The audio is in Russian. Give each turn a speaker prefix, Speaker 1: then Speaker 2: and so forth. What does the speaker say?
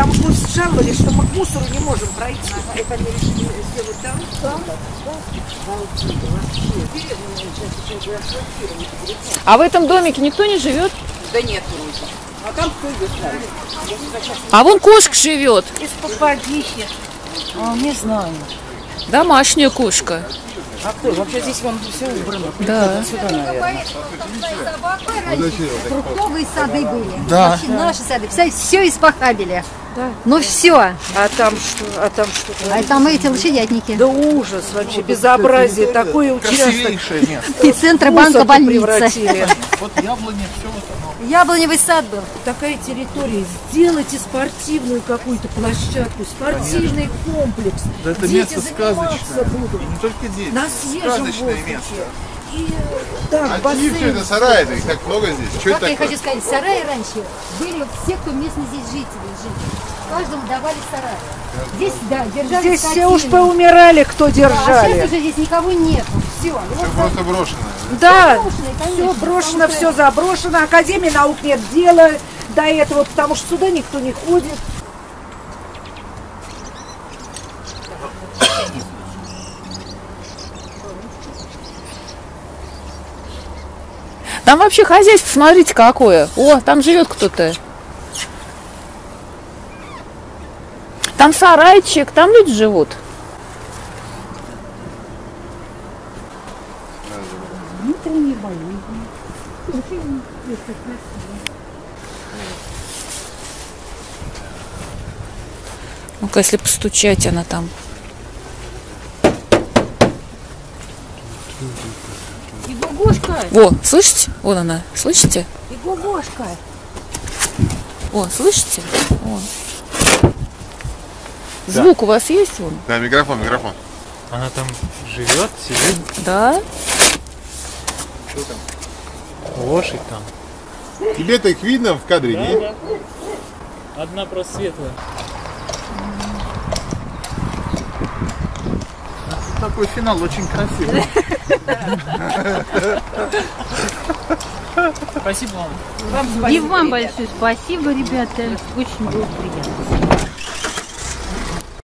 Speaker 1: там пусть жаловались, что мы к мусору не можем пройти. Это они решили сделать там?
Speaker 2: А в этом домике никто не живет?
Speaker 1: Да нет, вроде. А там кто идет?
Speaker 2: А вон кошка живет.
Speaker 1: Из-под подихи.
Speaker 3: Не знаю.
Speaker 2: Домашняя кошка.
Speaker 3: А кто? Вообще здесь вон все убрано.
Speaker 2: Да.
Speaker 3: Сюда, наверное.
Speaker 4: Фруктовые сады были.
Speaker 3: Да.
Speaker 4: Вообще наши сады. Все испохабили. Да. Ну все.
Speaker 1: А там что? А там что?
Speaker 4: А там эти лошадятники.
Speaker 1: Да ужас вообще, безобразие. Такое участок.
Speaker 3: Красивейшее место.
Speaker 4: И Центробанка
Speaker 1: Мусор
Speaker 4: больница.
Speaker 1: превратили.
Speaker 3: Вот яблони, все вот оно.
Speaker 4: Яблоневый сад был.
Speaker 1: Такая территория. Сделайте спортивную какую-то площадку, спортивный комплекс.
Speaker 5: Да это
Speaker 1: Дети
Speaker 5: место
Speaker 1: заниматься
Speaker 5: сказочное.
Speaker 1: будут.
Speaker 5: И не только дети.
Speaker 1: На свежем
Speaker 5: Сказочное
Speaker 1: воздухе.
Speaker 5: место.
Speaker 1: И так,
Speaker 5: А чьи
Speaker 1: бассейн.
Speaker 5: все это сараи-то? Их так много здесь. Что
Speaker 4: Как
Speaker 5: это
Speaker 4: я
Speaker 5: такое?
Speaker 4: хочу сказать, сараи раньше были все, кто местные здесь жители жили. Каждому давали сарай. Здесь, да, держали
Speaker 1: Здесь все
Speaker 4: скотину.
Speaker 1: уж поумирали, кто
Speaker 4: Да, а
Speaker 1: держали.
Speaker 4: сейчас уже здесь никого нету. Все.
Speaker 5: Все просто брошенное.
Speaker 1: Да,
Speaker 4: брошенное,
Speaker 1: все
Speaker 4: конечно,
Speaker 1: брошено,
Speaker 4: потому
Speaker 1: все
Speaker 4: что-
Speaker 1: заброшено. Академии наук нет дела до этого, потому что сюда никто не ходит.
Speaker 2: Там вообще хозяйство, смотрите, какое. О, там живет кто-то. Там сарайчик, там люди живут.
Speaker 4: Внутренние болезни.
Speaker 2: Ну-ка, если постучать, она там.
Speaker 4: И Гугушка,
Speaker 2: О, слышите? Вон она. Слышите?
Speaker 4: и Гугушка.
Speaker 2: О, слышите? Вон. Звук у вас есть вон?
Speaker 5: Да, микрофон.
Speaker 6: Она там живет, сидит,
Speaker 2: Да?
Speaker 6: лошадь там.
Speaker 5: Тебе-то их видно в кадре, не?
Speaker 6: Одна просто светлая.
Speaker 3: Такой финал очень красивый.
Speaker 6: Спасибо вам.
Speaker 4: И вам большое спасибо, ребята. Очень было приятно.